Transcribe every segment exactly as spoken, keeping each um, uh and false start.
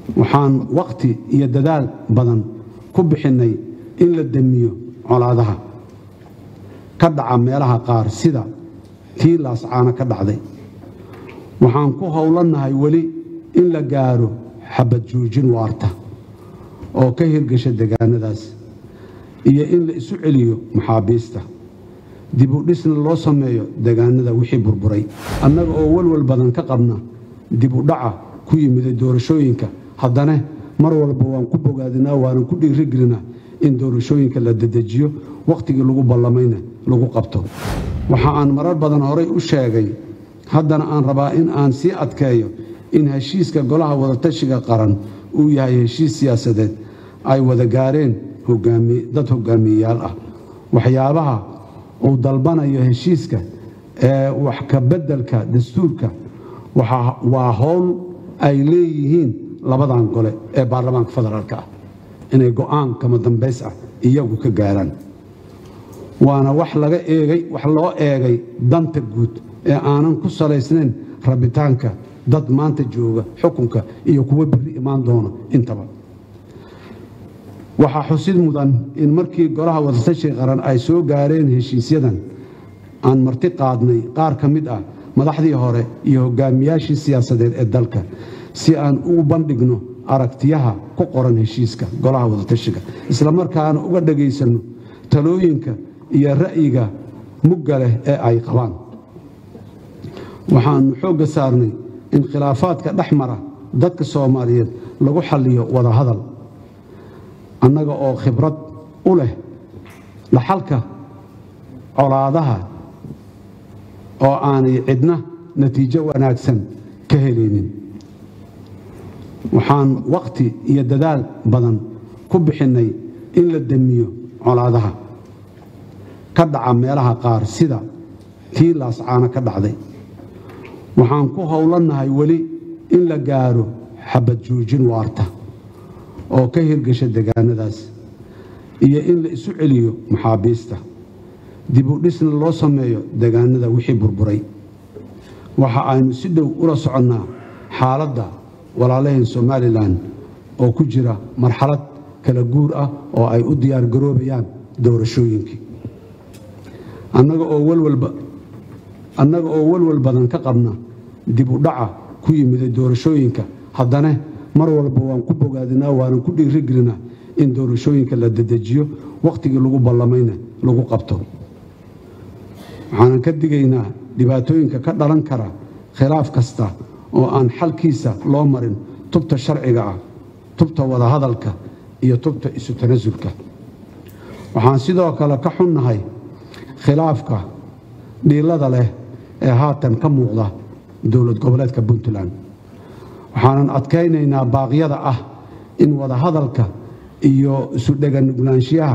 waxaan waqti iyo dadaal badan ku bixinay in la damiyo colaadaha ka dhaca meelaha qaar sida tii laascaana ka dhacday. waxaan ku howlanahay weli in la gaaro xabad joojin waarta oo ka hirgasha deegaanadaas iyo in la isu celiyo maxaabiista dib u dhisna loo sameeyo deegaanada wixii burburay. annaga oo walwal badan ka qabna dib u dhaca ku yimid doorashooyinka, haddana mar walba waan ku bogaadinaa waan ku dhiirigelinaa in doorashooyinka la dedejiyo, waqtigii lagu ballamayna lagu qabto. waxa aan marar badan horay u sheegay, haddana aan rabaa in aan sii adkeeyo in heshiiska golaha wadatashiga qaran uu yahay heshiis siyaasadeed ay wada gaareen dad hogaamiyayaal ah. waxyaabaha uu dalbanayo heshiiska ee wax ka beddelka dastuurka waa howl ay leeyihiin labadan gole ee baarlamaanka federaalka ah inay go'aan kama dambays ah iyagu ka gaaraan. waana wax laga eegay wax loo eegay danta guud ee aanan ku salaysnayn rabitaanka dad maanta jooga xukunka iyo kuwa biri imaan doona intaba. waxaa xusid mudan in markii golaha wadatashiga qaran ay soo gaareen heshiisyadan aan marti qaadnay qaar ka mid ah madaxdii hore iyo hogaamiyaashii siyaasadeed ee dalka si aan ugu bandhigno aragtiyaha ku qoran heshiiska golaha wadatashiga, isla markaana uga dhageysano talooyinka iyo ra'yiga mugga leh ee ay qabaan. waxaanu xoogga saarnay in khilaafaadka dhex mara dadka Soomaaliyeed lagu xalliyo wada hadal, annaga oo khibrad u leh dhaxalka colaadaha oo aanay cidna natiijo wanaagsan ka helaynin. waxaan waqti iyo dadaal badan ku bixinay in la damiyo colaadaha ka dhaca meelaha qaar sida tii laascaana ka dhacday. waxaan ku howlanahay weli in la gaaro xabad joojin waarta oo ka hirgasha deegaanadaas iyo in la isu celiyo maxaabiista dib u dhisna loo sameeyo deegaanada wixii burburay. waxa aynu si dhow ula soconnaa xaaladda walaalaheen Somaliland oo ku jira marxalad kala guur ah oo ay u diyaar garoobayaan doorashooyinkii. annaga oo walwalba annaga oo walwal badan ka qabna dib u dhaca ku yimid doorashooyinka, haddana mar walba waan ku bogaadinaa waan ku dhiirigelinaa in doorashooyinka la dedejiyo, waqtigii lagu ballamayna lagu qabto. waxaan ka digaynaa dhibaatooyinka ka dhalan kara khilaaf kasta oo aan xalkiisa loo marin tubta sharciga ah, tubta wada hadalka iyo tubta isu tanaasulka. waxaan sidoo kale ka xunnahay khilaafka dhiilada leh ee haatan ka muuqda dowlad goboleedka Puntland. waxaanan adkaynaynaa baaqyada ah in wada hadalka iyo isu dhaganugulaanshiyaha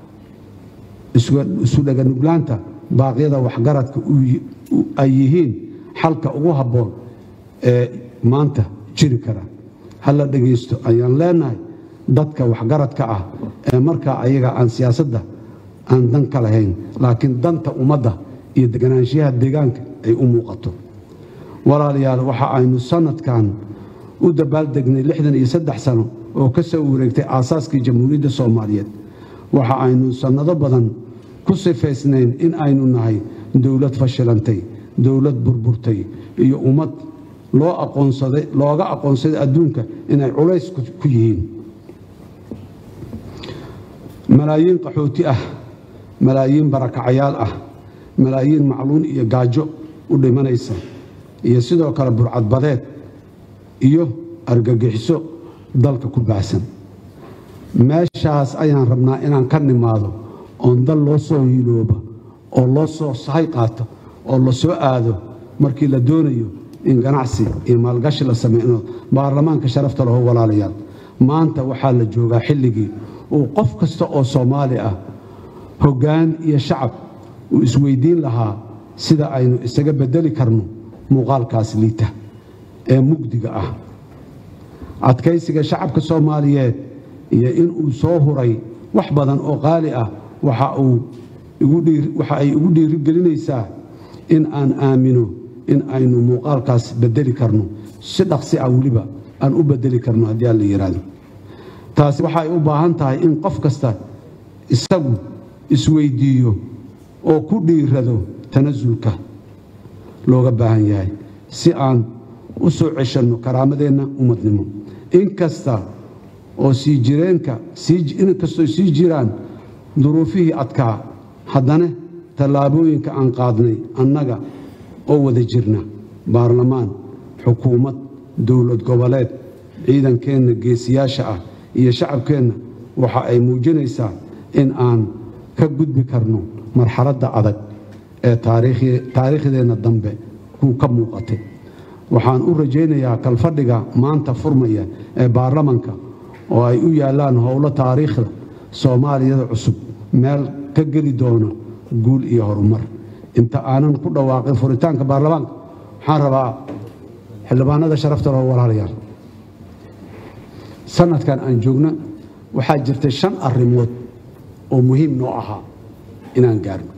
isu dhaganuglaanta baaqyada waxgaradka ay yihiin xalka ugu habboon ee maanta jiri kara. hal la dhageysto ayaan leenahay dadka waxgaradka ah ee markaa ayaga aan siyaasadda aan dan ka lahayn, laakiin danta ummadda iyo deganaanshiyaha deegaanka ay u muuqato. walaalayaal, waxa aynu sanadkan u dabaaldegnay lixdan iyo saddex sano oo ka soo wareegtay aasaaskii jamhuuriyadda Soomaaliyeed. waxa aynu sanado badan ku sifaysnayn in aynu nahay dowlad fashilantay, dowlad burburtay iyo ummad loo aqoonsaday looga aqoonsaday adduunka inay culays ku yihiin. malaayiin qaxooti ah, malaayiin barakacayaal ah, malaayiin macluun iyo gaajo u dhimanaysa, iyo sidoo kale burcadbadeed iyo argagixiso dalka ku baahsan. meeshaas ayaan rabnaa inaan ka nimaado oon dal loo soo hilooba oo loo soo sahay qaato oo la soo aado markii la doonayo in ganacsi iyo maalgashi la sameeyo. baarlamaanka sharafta leh walaalayaal, maanta waxaa la joogaa xilligii uu qof kasta oo Soomaali ah, hoggaan iyo shacab uu isweydiin lahaa sida aynu isaga bedeli karno muuqaalkaas liita ee mugdiga ah. adkaysiga shacabka Soomaaliyeed iyo in uu soo huray wax badan oo qaali ah waxa uu igu dhiir waxa ay ugu dhiirigelinaysaa in aan aamino in aynu muuqaalkaas bedeli karno si dhaqsi ah waliba aan u bedeli karno haddii aan la yiraahdo taasi waxay u baahan tahay in qof kasta isagu isweydiiyo oo ku dhiirado tanasulka looga baahan yahay si aan u soo ceshanno karaamadeenna ummadnimo inkasta oo sii jireenka sii inkastoo sii jiraan duruufihii adkaa haddana tallaabooyinka aan qaadnay annaga oo wada jirna baarlamaan xukuumad dowlad goboleed ciidankeenna geesiyaasha ah iyo shacabkeenna waxa ay muujinaysaa in aan ka gudbi karno marxaladda adag ee taariikhdeenna dambe ku ka muuqatay waxaan u rajaynayaa kalfadhiga maanta furmaya ee baarlamanka oo ay u yaalaan howlo taariikhda soomaaliyada cusub meel ka geli doono guul iyo horumar inta aanan ku dhawaaqin furitaanka baarlamaanka waxaan rabaa xildhibaanada sharafta leh walaalayaal sanadkan aan joogno waxaa jirtay shan arrimood oo muhiim noo ahaa inaan gaarno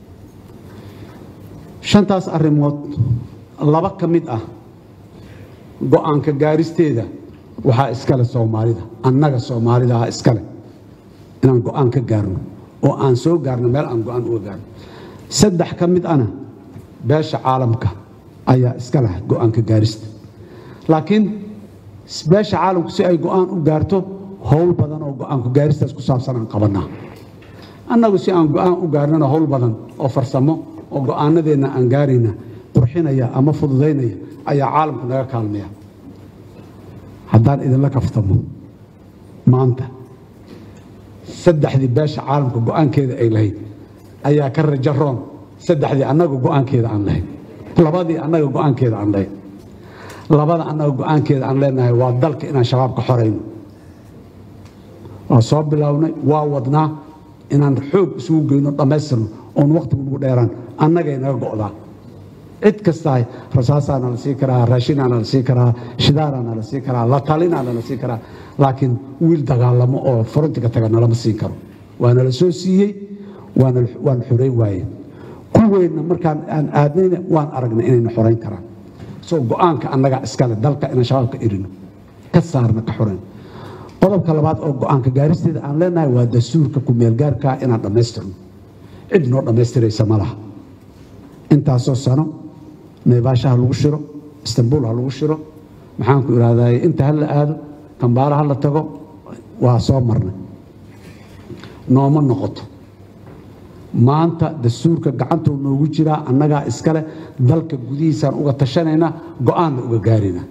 shantaas arrimood laba ka mid ah go'aanka gaaristeeda waxaa iskale soomaalida annaga soomaalida ah iskale inaan go'aan ka gaarno oo aan soo gaarno meel aan go'aan uga gaarno saddex ka mid ana beesha caalamka ayaa iska leh go'aanka gaarista laakiin beesha caalamku si ay go'aan u gaarto howl badan oo go'aanka gaaristaas ku saabsan aan qabanaa annagu si aan go'aan u gaarnana howl badan oo farsamo oo go'aanadeenna aan gaarayna qurxinaya ama fududaynaya ayaa caalamku naga kaalmaya haddaan idinla kaftamo maanta saddexdii beesha caalamka go'aankeeda ay lahayd ayaa ka rajo roon saddexdii annaga go'aankeeda aan lahayd labadii annaga go'aankeeda aan lahayd labada annaga go'aankeeda aan leenahay waa dalka inaan shabaab ka xorayno waa soo bilownay waa wadnaa inaan xoog isugu geyno dhammaystirno oon waqtigu nagu dheeraan annagay naga go'daa cid kastaay rasaasaana la sii karaa raashinaana la sii karaa shidaaraana la sii karaa la talinaana la sii karaa laakiin wiil dagaalamo oo frontiga taga nalama siin karo waana la soo siiyey waan xorayn waaye kuweenna markaan aan aadnayna waan aragnay inayna xorayn karaan soo go'aanka annaga iskale dalka inaan shabaabka irino ka saarna ka xorayn qodobka labaad oo go'aanka gaaristeeda aan leenahay waa dastuurka ku meelgaarkaa inaan dhammaystirno cid noo dhammaystiraysa ma laha intaasoo sano naybaasha ha lagu shiro istanbuul ha lagu shiro maxaan ku idhaahdaa inta ha la aado kambaala ha la tago waa soo marnay nooma noqoto maanta dastuurka gacantuu noogu jiraa annagaa iskale dalka gudihiisaan uga tashanaynaa go'aanna uga gaarina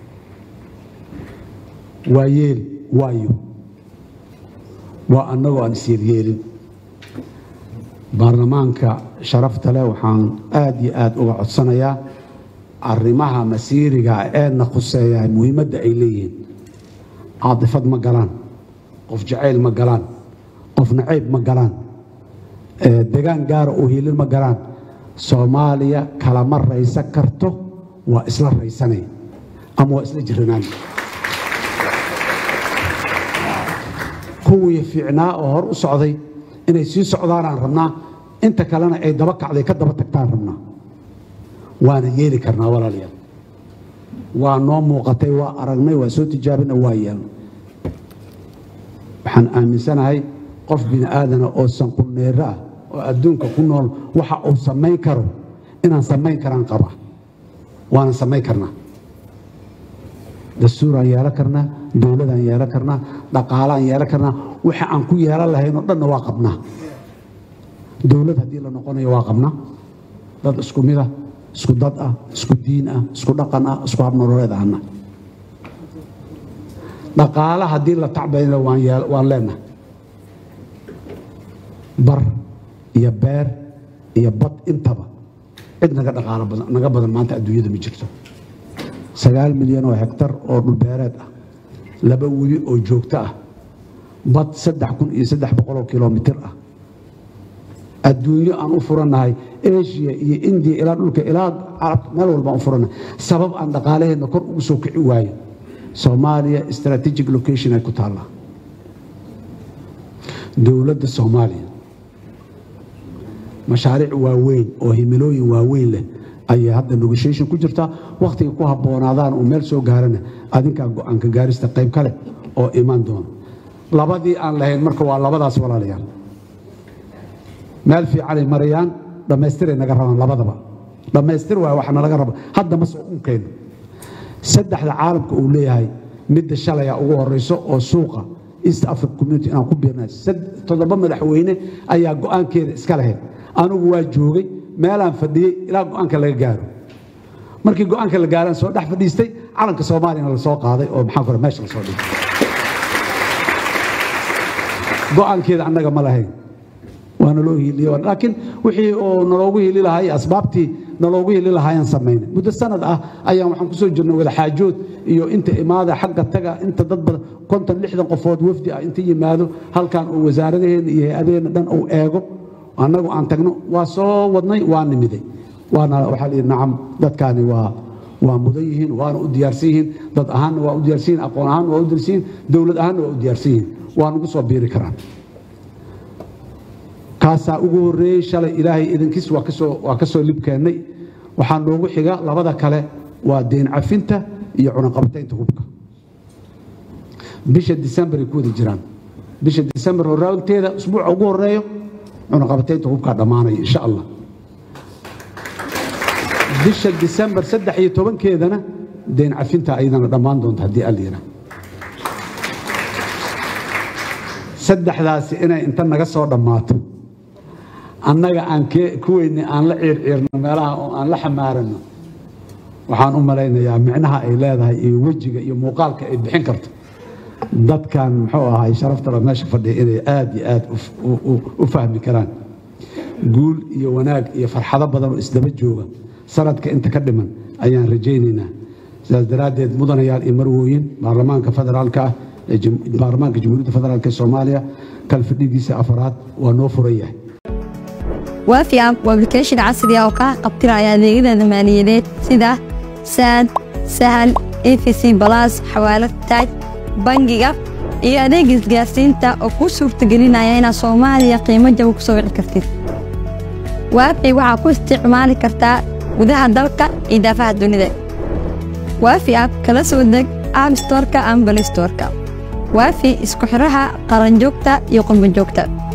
waa yeel waayo waa annagoo aan isyeelyeelin baarlamaanka sharafta leh waxaan aad iyo aad uga codsanayaa arrimaha masiiriga eedna khuseeya muhiimadda ay leeyihiin caadifad ma galaan qof jacayl ma galaan qof nacayb ma galaan degaan gaara oo hiilin ma galaan soomaaliya kalama raysan karto waa isla raysanay ama waa isla jiranaan kuwii fiicnaa oo hor u socday inay sii socdaanaan rabnaa inta kalena ay daba kacday ka daba tagtaan rabnaa waana yeeli karnaa walaalayaal waa noo muuqatay waa aragnay waa soo tijaabina waa yeelnay waxaan aaminsanahay qof bini aadana oo sanqulneero ah oo adduunka ku nool waxa uu samayn karo inaan samayn karaan qaba waana samayn karnaa dastuuraan yeelan karnaa dowladaan yeelan karnaa dhaqaalaan yeelan karnaa waxa aan ku yeelan lahayn oo dhanna waa qabnaa dowlad haddii la noqonayo waa qabnaa dad isku mid ah isku dad ah isku diin ah isku dhaqan ah isku habnololeed ahna dhaqaala haddii la tacbayna waan leenahay bar iyo beer iyo bad intaba cid naga dhaqaalo badan naga badan maanta adduunyada ma jirto sagaal milyan oo hektar oo dhul beereed ah laba webi oo joogto ah bad saddex kun iyo saddex boqol oo kilomitir ah adduunyo aan u furanahay Asia iyo India ilaa dhulka ilaa Carab meel walba aan furanahay sabab aan dhaqaalaheena kor ugu soo kici waayo Soomaaliya strategic location ay ku taala dowladda Soomaaliya mashaariic waaweyn oo himilooyin waaweyn leh ayay hadda negotiation ku jirtaa waqtiga ku habboonaadaan oo meel soo gaarana adinkaa go'aanka gaarista qayb kale oo iman doona labadii aan lahayn marka waa labadaas walaalayaal meel fiicanay marayaan dhammaystiray naga rabaan labadaba dhammaystir waa waxna laga raba hadda ma soo unkayno saddexda caalamka uu leeyahay midda shalaya ugu horeyso oo suuqa East African Community inaan ku biirnay toddoba madaxweyne ayaa go'aankeeda iska lahayd anigu waa joogay meelaan fadhiyay ilaa go'aanka laga gaaro markii go'aanka la gaaran soo dhex fadhiistay calanka Soomaaliya la soo qaaday oo maxaa fara meesha la soo dhigay go'aankeeda annaga ma lahayn waana loo hiiliyo laakiin wixii oo naloogu hiili lahaay asbaabtii naloogu hiili lahaayeen sameeyay muddo sanad ah ayaan waxaan ku soo jirnay wada xaajood iyo inta imaada xagga taga inta dad badan konton lixdan qofood wafdi ah inta yimaado halkan oo wasaaradaheena iyo hay'adaheena dhan uu eego annagu aan tagno waa soo wadnay waa nimiday waana waxa la yiraahdaa nacam dadkaani waa waa mudan yihiin waana u diyaarsan yihiin dad ahaan waa u diyaarsan yihiin aqoon ahaan waa u diyaarsan yihiin dawlad ahaan waa u diyaarsan yihiin waan ugu soo biiri karaan kaasaa ugu horeeyay shalay ilaahay idinkiis waa ka soo waa ka soo libkeenay waxaan loogu xiga labada kale waa deen cafinta iyo cunaqabataynta hubka bisha December ku wada jiraan bisha December horaanteeda usbuuc ugu horeeyo cunaqabataynta hubka dhamaanay insha Allah bisha December saddex iyo toban keedana deen cafinta ayadana dhamaan doonta hadii aliyana saddexdaasi inay inta naga soo dhamaato annaga aan ku weynay aan la ciirciirno meelaha oo aan la xamaarano waxaan u malaynayaa micnaha ay leedahay iyo wajiga iyo muuqaalka ay bixin karto dadkan muxuu ahaay sharafta meesha fadhiya inay aad iyo aad u fahmi karaan guul iyo wanaag iyo farxado badan oo isdaba jooga sanadka inta ka dhiman ayaan rajaynaynaa sidaas daraadeed mudanayaal iyo marwooyin baarlamaanka federaalka ah ee baarlamaanka jamhuuriyadda federaalka ee Soomaaliya kal fadhigiisa afraad waa noo furan yahay وافي اب وابلكيشن عصري او ka qabtiraya adeegyada maaliyadeed sida sad sahal A F C plus xawaalad taaj bangiga iyo adeegga isgaarsiinta oo ku suurtagelinaya in Soomaaliya qiimo jaban ku soo wici kartid waafi waxa ku isticmaali kartaa gudaha dalka iyo daafaha dunida waafi app kala soo deg App Store-ka ama Play Store-ka waafi isku xiraha qaran joogta iyo qurbo joogta